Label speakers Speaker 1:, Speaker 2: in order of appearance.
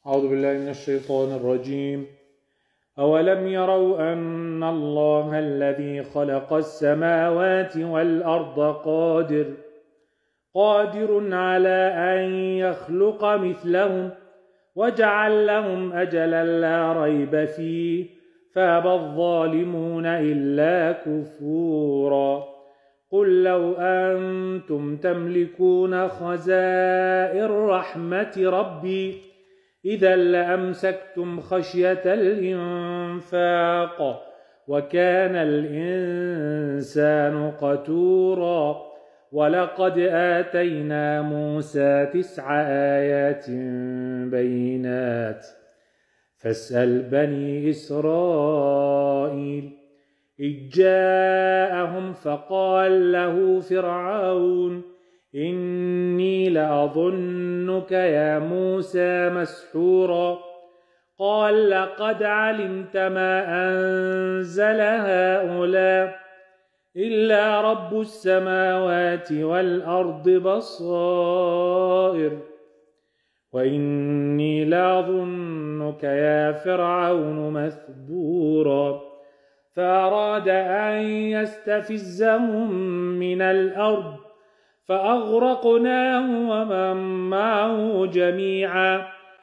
Speaker 1: أعوذ بالله من الشيطان الرجيم. أولم يروا أن الله الذي خلق السماوات والأرض قادر على أن يخلق مثلهم وجعل لهم أجلا لا ريب فيه فأبى الظالمون إلا كفورا. قل لو أنتم تملكون خزائن رحمة ربي إذا لأمسكتم خشية الإنفاق وكان الإنسان قتورا. ولقد آتينا موسى 9 آيات بينات فاسأل بني إسرائيل إذ جاءهم فقال له فرعون إني لأظنك يا موسى مسحورا. قال لقد علمت ما أنزل هؤلاء إلا رب السماوات والأرض بصائر وإني لأظنك يا فرعون مثبورا. فأراد أن يستفزهم من الأرض فأغرقناه ومن معه جميعا